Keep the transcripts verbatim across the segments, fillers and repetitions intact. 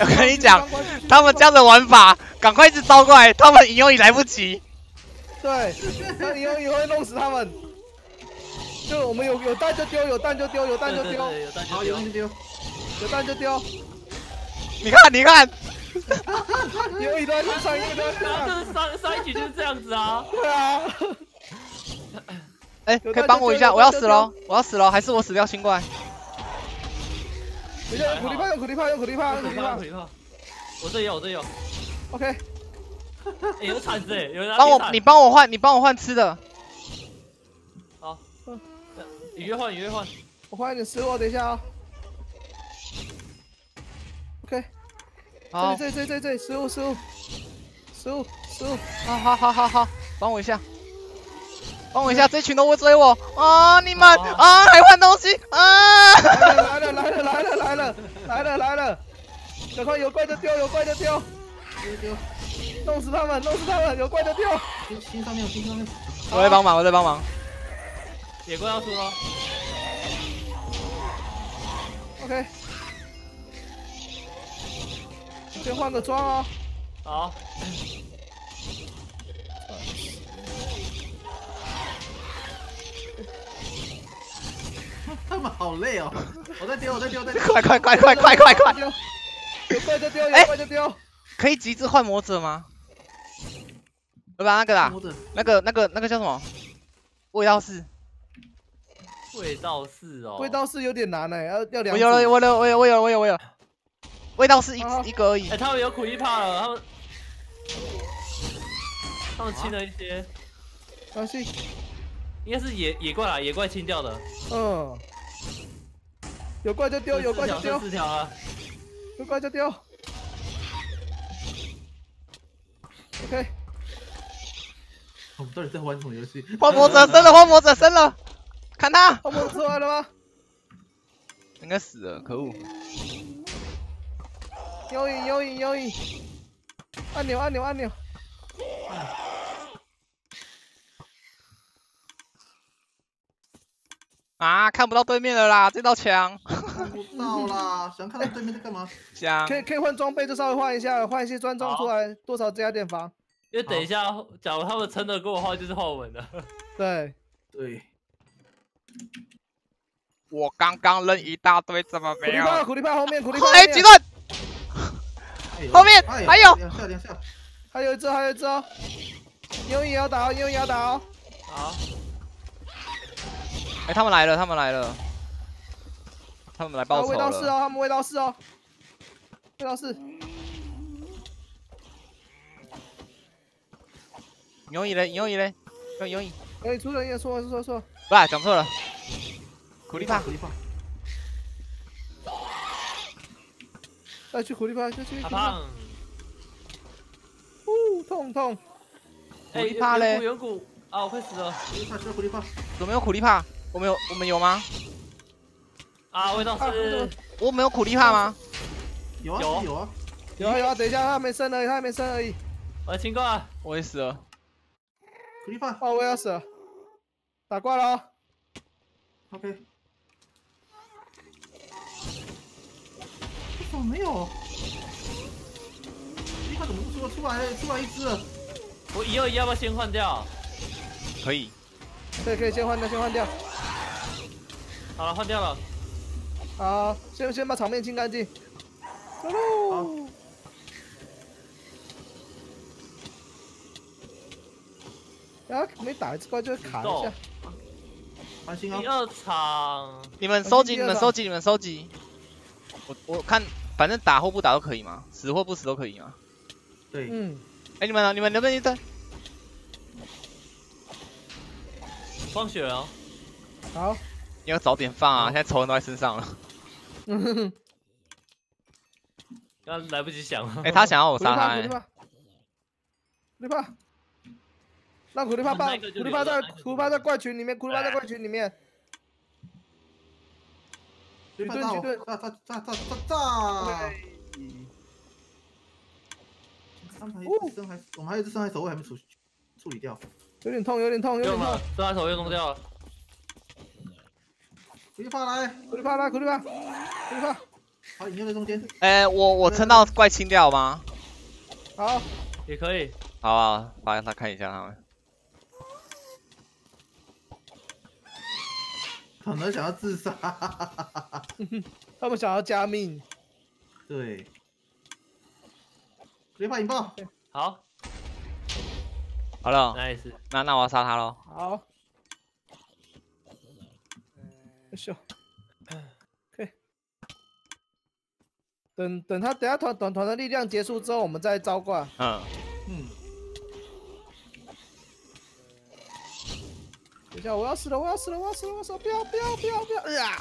我跟你讲，他们这样的玩法，赶快一直招过来，他们引诱也来不及。 对，他引诱也会弄死他们。就我们有有蛋就丢，有蛋就丢，有蛋就丢， 有蛋好， 就有蛋就丢，有蛋就丢。 你看，你看， 有一段就上，一段就上。 就是上上一局就是这样子啊。 对啊。 哎，可以帮我一下，我要死了，我要死了，还是我死掉新怪？ 等一下，苦力怕，用苦力怕，用苦力怕，用苦力怕， 苦力怕。我这有，我这有。 OK。 有铲子哎，有人。 帮我，你帮我换，你帮我换吃的。 好。你越换，你越换。 我换一点食物，等一下啊。OK。 好。 这里，这里，这里，这里，食物，食物，食物，食物。 好好好好好，帮我一下。帮我一下，这群都会追我啊！你们啊，还换东西啊！ 来了来了来了来了来了来了！赶快有怪就丢，有怪就丢，丢丢，弄死他们，弄死他们，有怪就丢。心上面，心上面。 我在帮忙，我在帮忙。 野怪要出了。 OK。先换个装啊。 好。 他们好累哦！我在丢，我在丢，在丢！ 快快快快快快快！ 有怪就丢，有怪就丢。 可以极致换魔者吗？对吧？那个啦，那个那个那个叫什么？味道是。 味道是哦。 味道是有点难哎，要要两。 我有了，我有，我有，我有，我有，我有。味道是一一个而已。 哎，他们有苦力怕了，他们他们清了一些。 放心。 应该是野野怪啦，野怪清掉的。 嗯。有怪就丢，有怪就丢。 四条了。 有怪就丢。OK。 我们到底在玩什么游戏？ 换魔者生了，换魔者生了，看他。 换魔者出来了吗？ 应该死了，可恶。 有影，有影，有影。按钮，按钮，按钮。 啊，看不到对面了啦，这道墙。 看不到啦，想看到对面在干嘛？ 墙。 可以可以换装备，就稍微换一下，换一些专装出来，多少加点防。 因为等一下，假如他们撑得过的话，就是后文的。 对对。 我刚刚扔一大堆，怎么没有？ 苦力怕，苦力怕后面，苦力怕。 哎，几段？后面还有。 两下，两下。 还有一只，还有一只哦。有影也要打哦，有影也要打哦。 好。 哎，他们来了，他们来了，他们来报仇了。 味道是哦，他们味道是哦，味道是。 游影嘞，游影嘞，游游影。 哎，出人也错了，错了错了。 不是，讲错了。苦力怕， 苦力怕。 再去苦力怕，再去。 阿胖。 呜，痛痛。 苦力怕嘞。远古啊，我快死了。 苦力怕，需要苦力怕。 怎么有苦力怕？我们有，我们有吗？ 啊，味道是。 我们有苦力怕吗？ 有啊，有啊， 有啊有啊，等一下，他没升而已，他没升而已。 我清挂。 我也死了。 苦力怕。 哦，我要死了。打挂了啊。 OK。怎么没有？一看怎么不出出来出来一只了？ 我一二一要不要先换掉？ 可以。 可以可以，先换掉，先换掉。 好了，换掉了。 好，先先把场面清干净。走喽。啊，没打一次怪就卡一下。 安心啊。 第二场。 你们收集，你们收集，你们收集。我我看，反正打或不打都可以嘛，死或不死都可以嘛。 对。 嗯。 哎，你们呢？你们能不能一针？ 放血哦。 好。 你要早点放啊！现在仇人都在身上了。 嗯哼哼。 刚来不及想了。 哎，他想要我杀他。 苦力怕，苦力怕。让苦力怕爆，苦力怕在苦力怕在怪群里面，苦力怕在怪群里面。 举盾举盾，炸炸炸炸炸炸！刚才一只深海，我们还有一只深海守卫还没处处理掉。 有点痛，有点痛，有点痛。 深海守卫弄掉了。 苦力怕来， 苦力怕来，苦力怕，苦力怕。 好，你就在中间。 哎，我我撑到怪清掉吗？ 好， 也可以。 好啊，帮他看一下他们。 可能想要自杀。 他们想要加命。 对。直接发引爆。 好。 好了。 nice。 那那我要杀他喽。 好。优秀。可以。等等他等下团短团的力量结束之后，我们再招挂。 嗯。 嗯。 等一下，我要死了！我要死了！我要死了！我要死了！不要不要不要不要！哎呀！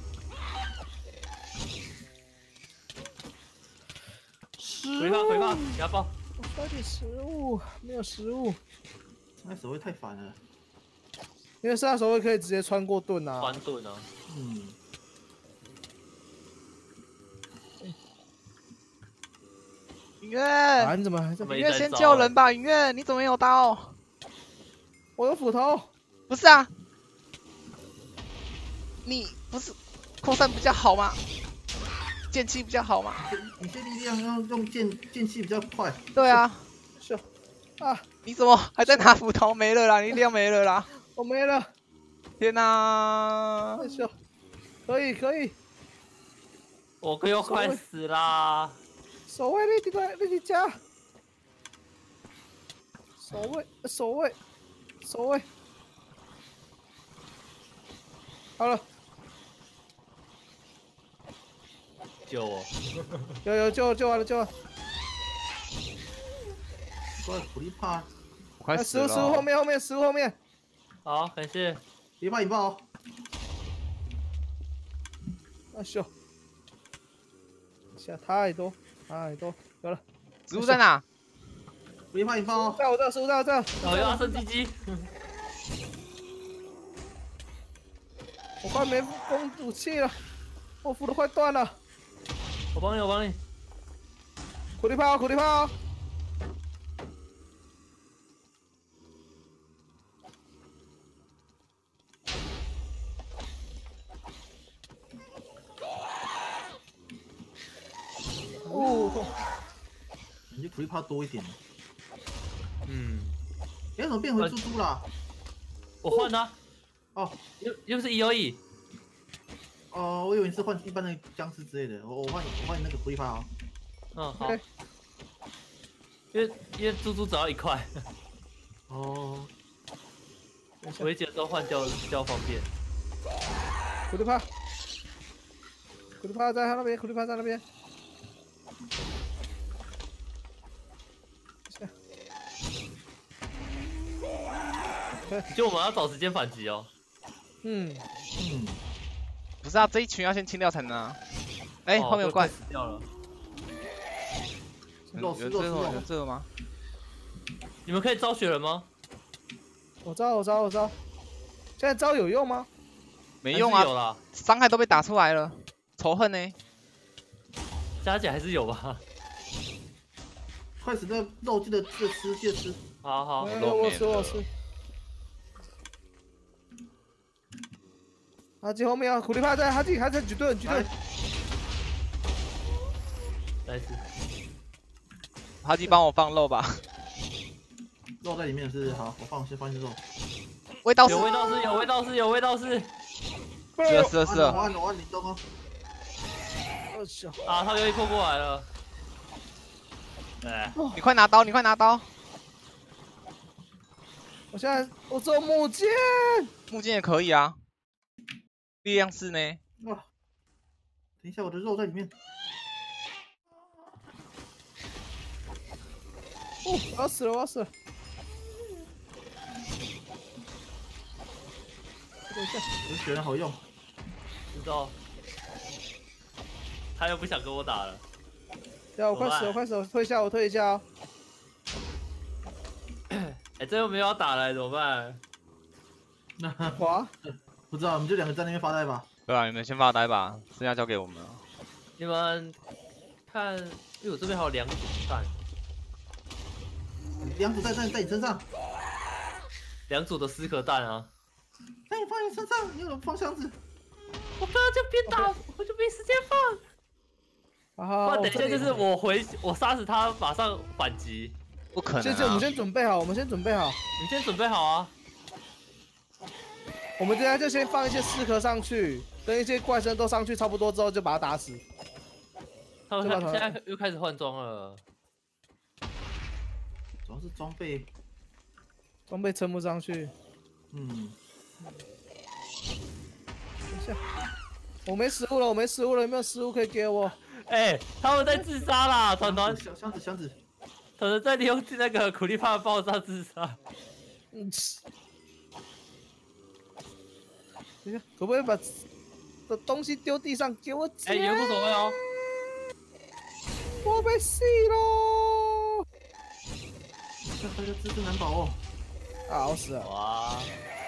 回放回放，不要爆！ 我抓点食物，没有食物。 那守卫太烦了。 因为杀手会可以直接穿过盾啊。 穿盾啊。 嗯。 云月， 啊，你怎么还在？ 云月先救人吧，云月，你怎么没有刀？ 我有斧头。 不是啊，你不是扩散比较好吗？剑气比较好吗？ 你这力量要用剑剑气比较快。 对啊。 是。啊！ 你怎么还在拿斧头？没了啦，你力量没了啦。 我没了。 天哪！ 太秀，可以可以。 我快要快死啦！ 守卫你在你在家。守卫守卫守卫。好了， 救我！ 有有救救完了救完了。 怪苦力怕。 我快死了。 食物食物后面后面食物后面。 好，感谢。 别怕引爆哦。 啊秀。下太多太多，有了。 植物在哪？ 别怕引爆哦。 在我这，食物在我这。 我要升鸡鸡。 我快没攻武器了，我斧头快断了。 我帮你，我帮你。 苦力炮，苦力炮。哦，痛。 你这苦力炮多一点。 嗯。 哎，怎么变回猪猪了？ 我换他。 哦， 又又是 E O E。 哦，我以为你是换一般的僵尸之类的。我我换我换你那个苦力炮啊。 嗯，好。因为因为猪猪只要一块。 哦。 我一解之后换掉比较方便。 苦力炮，苦力炮在他那边，苦力炮在那边。 就我们要找时间反击哦。 嗯嗯。 不是啊，这一群要先清掉才能啊。哎，后面有怪。 死掉了。 有这个有这个吗？ 你们可以招雪人吗？ 我招我招我招。现在招有用吗？ 没用啊，伤害都被打出来了，仇恨呢？ 加减还是有吧。 快死那肉记得记得吃记得吃。 好好， 我吃我吃。哈基后面啊，苦力怕在，哈基还在举盾举盾。 来， 哈基帮我放肉吧。 肉在里面是好，我放先放一些肉。 味道是有味道是有味道是有味道是。 是了是了是了。 我按我按你动哦。 啊，他又一破过来了。哎， 你快拿刀，你快拿刀。 我现在我只有木剑。 木剑也可以啊。力量是呢？ 哇！等一下，我的肉在里面。 哦，我要死了，我要死了。等一下， 我的血人好用。 知道。他又不想跟我打了。 对啊，我快死了，我快死了，退一下，我退一下哦。 哎，这又没有要打了，怎么办？ 那滑。 不知道，我们就两个在那边发呆吧。 对啊，你们先发呆吧，剩下交给我们了。 你们看，因为我这边还有两组蛋。 两组蛋在在你身上。 两组的丝壳蛋啊。 在你放你身上，你有放箱子。 我刚刚就边打，我就没时间放。 好， 那等一下就是我回我杀死他，马上反击。 不可能、啊。 先先我们先准备好，我们先准备好。 你先准备好啊。 我们等下就先放一些尸壳上去，等一些怪声都上去差不多之后，就把它打死。 他们现在又开始换装了。 主要是装备， 装备撑不上去。 嗯。 等一下，我没食物了，我没食物了，有没有食物可以给我？ 哎、欸，他们在自杀啦，团团。 小箱子，箱子。 团团在利用那个苦力怕爆炸自杀。 嗯。等一下，可不可以把的东西丢地上给我捡？ 哎、欸，有无所谓哦。 我被死喽！ 大家自身难保哦。 啊，好死了！ 哇！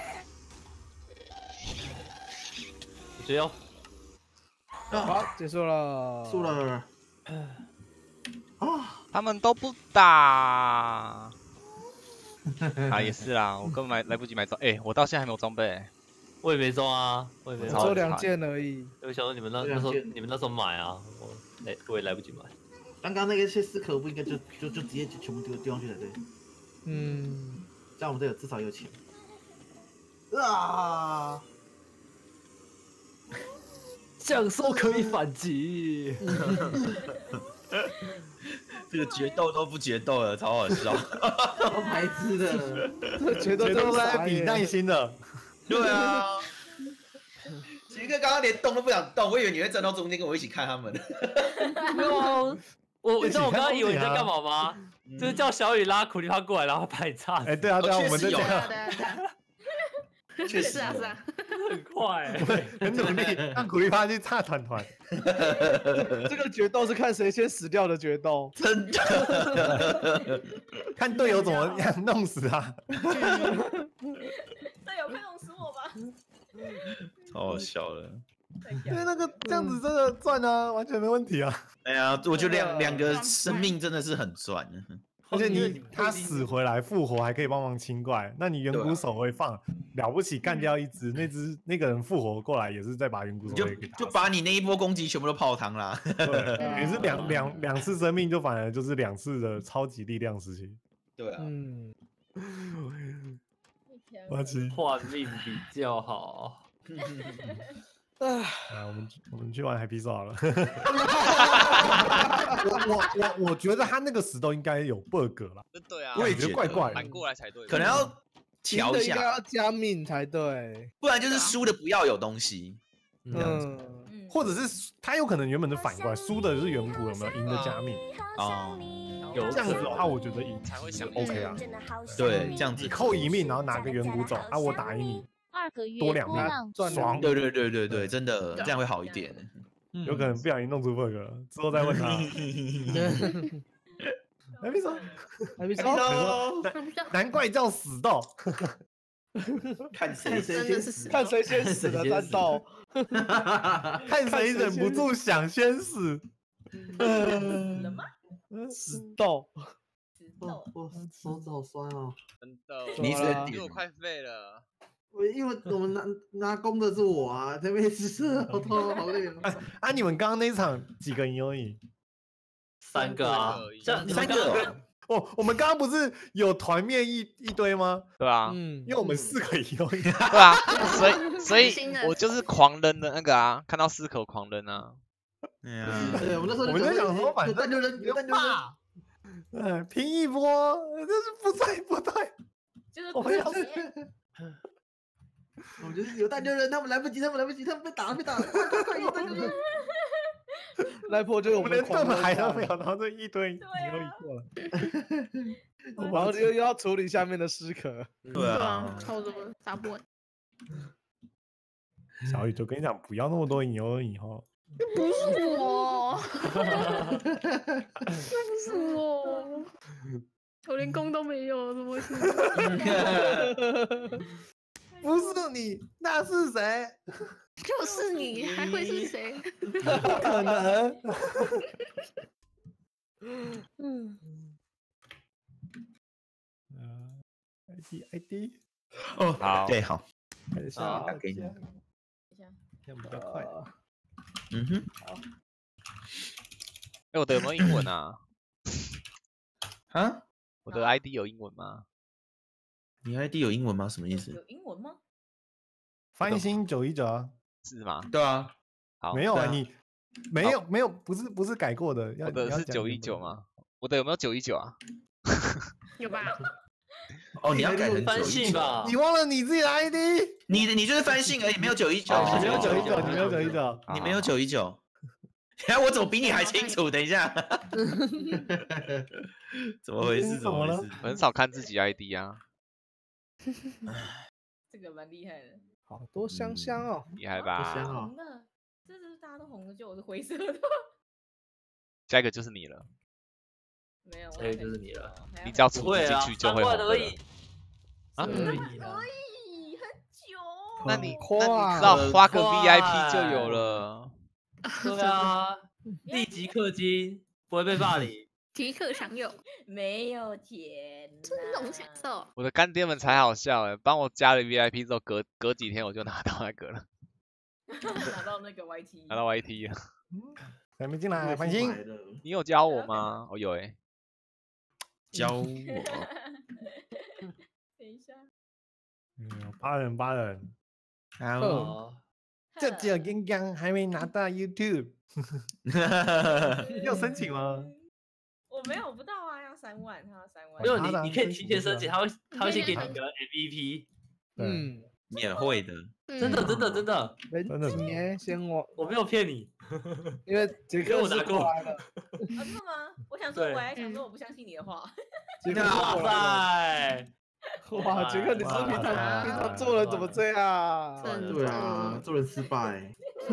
我觉得好，结束了。 输了。 啊！他们都不打。啊，也是啦，我根本买来不及买装。哎、欸，我到现在还没有装备。我也没装啊，我也没装。 只有两件而已。 我想说你们那那时候你们那时候买啊，我哎我也来不及买。 刚刚那个些尸壳不应该就就就直接就全部丢丢上去才对。 嗯， 这样我们这有至少有钱。啊！ 这样说可以反击。 这个决斗都不决斗了，超好笑。 超白痴的， 这决斗都在比耐心的。 对啊。奇哥刚刚连动都不想动，我以为你会站到中间跟我一起看他们。 没有啊，我你知道我刚刚以为你在干嘛吗？就是叫小雨拉苦力怕过来，然后把你炸。 哎，对啊对啊，我们在这样。 确实是啊是啊， 很快， 很努力让苦力怕去炸团团。 这个决斗是看谁先死掉的决斗， 真的。 看队友怎么样弄死他。 队友快弄死我吧！ 超好笑的。 因为那个这样子真的赚啊，完全没问题啊。 哎呀，我觉得两两个生命真的是很赚。 而且你他死回来复活还可以帮忙清怪，那你远古守卫放了不起干掉一只，那只那个人复活过来也是再把远古守卫给打死， 就把你那一波攻击全部都泡汤啦。 对，也是两两两次生命就反而就是两次的超级力量时期。 对啊， 嗯， 八七换命比较好。 啊， 我们我们去玩 Happy Soul 好了。我我我我觉得他那个石头应该有 bug 啦。 对啊， 我也觉得怪怪的， 反过来才对。 可能要调一下， 应该要加命才对， 不然就是输的不要有东西。 嗯， 或者是他有可能原本是反过来，输的是远古，有没有赢的加命？ 哦， 有这样子的话，我觉得赢才会想 OK 啊。 对，这样子你扣一命，然后拿个远古走啊，我打赢你。多两命，爽！ 对对对对对，真的这样会好一点。 有可能不小心弄出 bug 了，之后再问他。还没说，还没说，难怪叫死斗。 看谁谁先死，看谁先死的战斗， 看谁忍不住想先死。 死了吗？ 死斗， 我我手指好酸哦。 真的， 你是因为我快废了。 我因为我们拿拿弓的是我啊，这边是好痛好累。 啊，你们刚刚那一场几个赢而已？ 三个啊， 三个。 哦，我们刚刚不是有团灭一一堆吗？ 对啊， 嗯， 因为我们四个赢而已。 对啊，所以所以我就是狂扔的那个啊，看到四口狂扔啊。 对啊， 对，我那时候我们在想说，反正就扔，有弹就扔。 嗯，拼一波，这是不对不对。 就是我们要。我们就是有弹就扔，他们来不及，他们来不及，他们被打被打，快快快，有弹就扔。 来破就我们连盾牌都没有，然后这一堆赢而已过了， 然后又又要处理下面的尸壳。 对啊， 超多打不完。 小雨就跟你讲，不要那么多赢而已哈。 不是我，又不是我，我连弓都没有，怎么回事？ 不是你，那是谁？ 就是你，还会是谁？ 不可能。 嗯。 呃 ，I D I D。 哦， 好， 对，好。 好， 打给你。 等一下， 这样比较快。 嗯哼。 哎，我的有没有英文啊？ 啊？ 我的 I D 有英文吗？ 你 I D 有英文吗？什么意思？ 有英文吗？ 翻新九一九啊？ 是吗？ 对啊。 好， 没有啊， 啊你没有没有，不是不是改过的。 我的是九一九吗？我的有没有九一九啊？ 有吧？ 哦，你要改成翻信吧？ 你忘了你自己的 I D？ 你的你就是翻信而已，没有九一九， 你没有九一九，你没有九一九， 你没有九一九。哎，我怎么比你还清楚？等一下，怎么回事？怎么回事？ 我很少看自己 I D 啊。 这个蛮厉害的。 好多香香哦， 厉害吧？ 红的，这是大家都红的，就我是灰色的。 下一个就是你了。 没有， 下一个就是你了。 你只要出进去就会红的了。 啊？ 而已，很久。 那你那你知道花个 V I P 就有了。 对啊，立即氪金，不会被霸凌。 即刻享有， 没有钱， 尊荣享受。 我的干爹们才好笑哎，帮我加了 V I P 之后，隔隔几天我就拿到那个了。 拿到那个 Y T。 拿到 Y T 了。 还没进来，繁星， 你有教我吗？我有哎。 教我。 等一下。 嗯，八人八人。 好。 这只有刚刚还没拿到 YouTube。你有申请吗？ 我没有，不到啊，要三万，他要三万。 没有你，你可以提前申请，他会他会先给你个 M V P， 嗯， 免费的， 真的真的真的真的年先我我没有骗你， 因为杰克我拿过来了。 啊，真的吗？我想说，我还想说我不相信你的话。 杰克哇塞！ 哇，杰克，你是平常平常做人怎么这样？ 对啊，做人失败。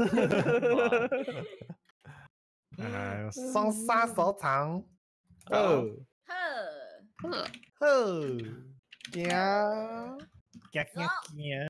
哎，双杀手场， 呵呵呵呵， 行， 行行行。